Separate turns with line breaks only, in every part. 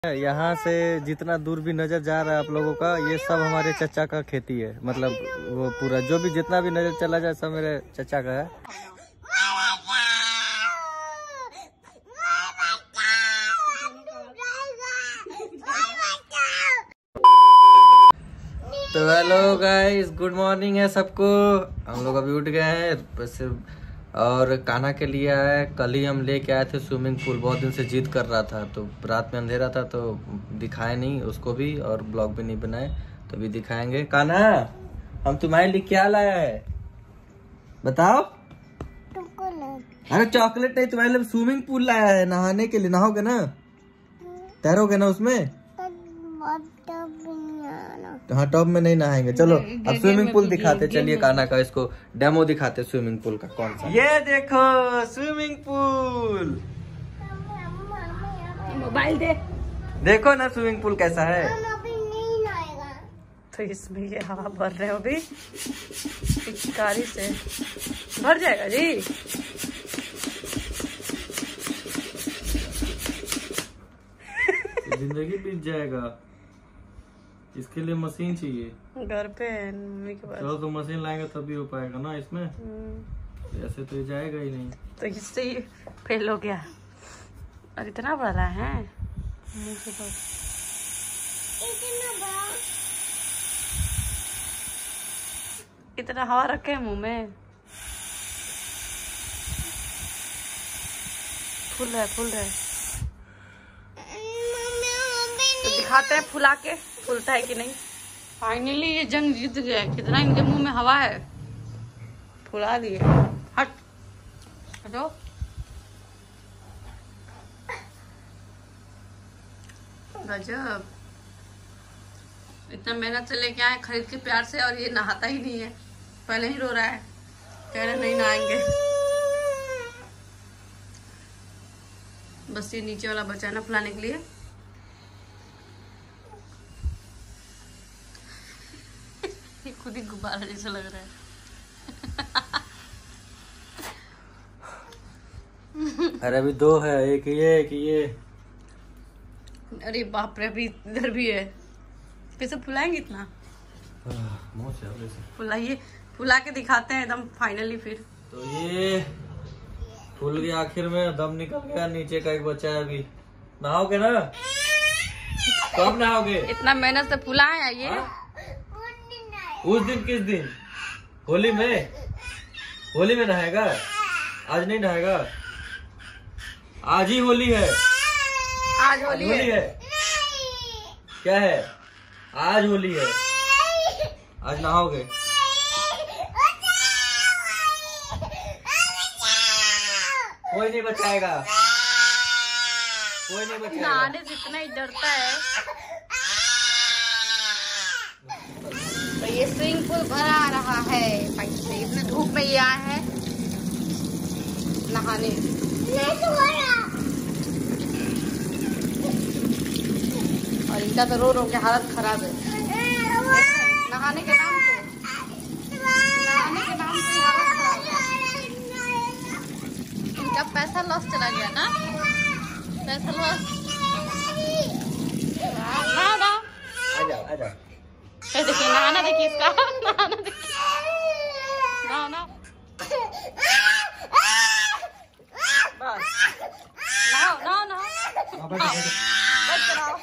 यहाँ से जितना दूर भी नजर जा रहा है आप लोगों का, ये सब हमारे चचा का खेती है। मतलब वो पूरा जो भी जितना भी नजर चला जाए सब मेरे चचा का है। तो हेलो गाइस, गुड मॉर्निंग है सबको। हम लोग अभी उठ गए हैं बस, और कान्हा के लिए आए। कल ही हम लेके आए थे स्विमिंग पूल, बहुत दिन से जिद कर रहा था, तो रात में अंधेरा था तो दिखाए नहीं उसको भी, और ब्लॉग भी नहीं बनाए, तो अभी दिखाएंगे। कान्हा, हम तुम्हारे लिए क्या लाया है बताओ। अरे चॉकलेट नहीं, तुम्हारे लिए स्विमिंग पूल लाया है, नहाने के लिए। नहाओगे ना, तैरोगे ना उसमें? हाँ, टब में नहीं नहाएंगे। चलो अब स्विमिंग पूल दिखाते, चलिए कान्हा का इसको डेमो दिखाते स्विमिंग पूल का। कौन सा? ये देखो स्विमिंग पूल।
मोबाइल दे, देखो
ना स्विमिंग पूल कैसा है।
तो इसमें ये हवा भर रहे हो अभी, पिचकारी से भर जाएगा जी।
जिंदगी बीत जाएगा, इसके लिए मशीन चाहिए।
घर पे है मम्मी के पास।
चलो तो मशीन लाएंगे तभी हो पाएगा ना इसमें। ऐसे तो ये जाएगा ही नहीं।
तो इससे ही फेल हो गया। और इतना बड़ा है मुंह के पास, इतना हवा रखे मुंह में। फूल है, फूल है। तो दिखाते हैं फुला के, फूलता है कि नहीं। फाइनली ये जंग जीत गया। कितना इनके मुंह में हवा है, फुला दिए। हट हटो। गजब, इतना मेहनत से लेके आए खरीद के प्यार से, और ये नहाता ही नहीं है। पहले ही रो रहा है, कह रहे नहीं नहाएंगे। बस ये नीचे वाला बचा ना फुलाने के लिए। ये खुद ही गुब्बारा जैसा लग रहा है।
अरे अभी दो है, एक ये एक ये।
अरे बाप रे, अभी इधर भी है। कैसे फुलाएंगे इतना? फुलाइए, फुला के दिखाते हैं एकदम फाइनली। फिर
तो ये फूल गया, आखिर में दम निकल गया। नीचे का एक बचा है। अभी नहाओगे ना? कब नहाओगे?
इतना मेहनत से फुला है ये।
उस दिन किस दिन? होली में? होली में नहाएगा? आज नहीं नहाएगा? आज ही होली है।
आज होली है।
क्या है? आज होली है। आज नहाओगे? कोई नहीं बचाएगा, कोई नहीं बचाएगा।
नहाने से इतना ही डरता है। तो ये स्विमिंग पूल भरा रहा है पाइप से। इतने धूप में ये आया है नहाने। और इनका तो रो रो के हालत खराब है। नहाने के नाम से, नहाने के नाम से हालत खराब है। इनका पैसा लॉस चला गया ना, पैसा लॉस। देखिए नहाना, देखिए इसका नहाना, देखिए ना ना। बस नहाओ नहाओ नहाओ, बस चलाओ।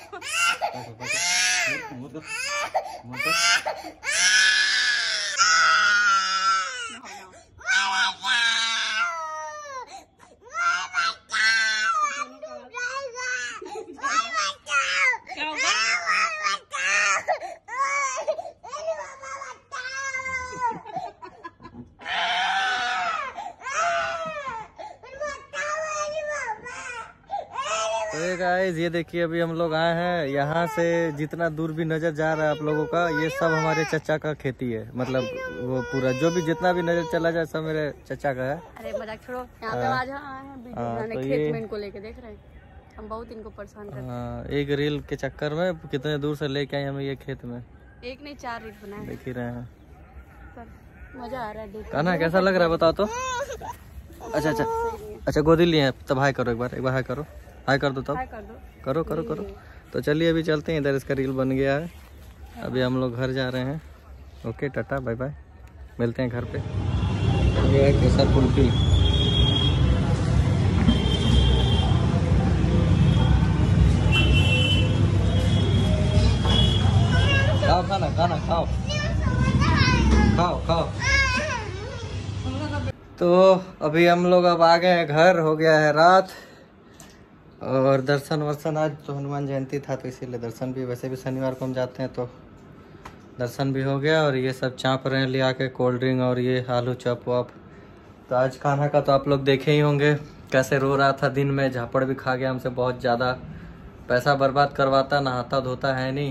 तो गाइस ये देखिए, अभी हम लोग आए हैं। यहाँ से जितना दूर भी नजर जा रहा है आप लोगों का, ये सब हमारे चचा का खेती है। मतलब वो पूरा जो भी जितना भी नजर चला जाए सब मेरे चचा का है।
अरे मजाक छोड़ो, यहाँ पे आज आए हैं वीडियो बनाने, तो खेत में इनको लेके देख रहे हैं। हम बहुत इनको परेशान करते हैं।
एक रील के चक्कर में कितने दूर से लेके आए हम ये खेत में।
एक नहीं 4 रील बनाए,
देख ही रहे हैं।
मजा आ रहा है।
कान्हा कैसा लग रहा है बताओ तो। अच्छा अच्छा अच्छा, गोदी लिए तब हाय करो, एक बार हाय करो, हाय कर दो तब। करो करो करो। तो चलिए अभी चलते हैं, इधर इसका रील बन गया है। अभी हम लोग घर जा रहे हैं। ओके टाटा बाय बाय, मिलते हैं घर पे। ये है केसर कुल्फी। खाओ खाना खाना खाओ खाओ खाओ। तो अभी हम लोग अब आ गए हैं घर, हो गया है रात। और दर्शन वर्शन, आज तो हनुमान जयंती था तो इसीलिए दर्शन भी, वैसे भी शनिवार को हम जाते हैं तो दर्शन भी हो गया। और ये सब चाँप रहे हैं ले आके कोल्ड ड्रिंक और ये आलू चॉप वॉप। तो आज कान्हा का तो आप लोग देखे ही होंगे कैसे रो रहा था दिन में, झापड़ भी खा गया हमसे बहुत ज़्यादा, पैसा बर्बाद करवाता, नहाता धोता है नहीं।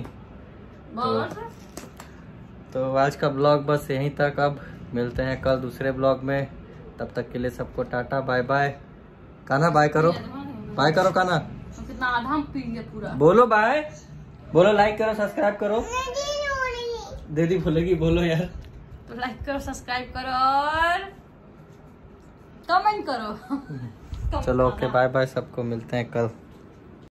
तो आज का ब्लॉग बस यहीं तक। अब मिलते हैं कल दूसरे ब्लॉग में, तब तक के लिए सबको टाटा बाय बाय। कान्हा बाय करो, बाय करो कान्हा।
कितना आधा पी गया पूरा।
बोलो बाय, बोलो लाइक करो सब्सक्राइब करो। दीदी भूलेगी, बोलो यार।
तो लाइक करो, सब्सक्राइब करो और कमेंट करो।
चलो ओके बाय बाय, सबको मिलते हैं कल।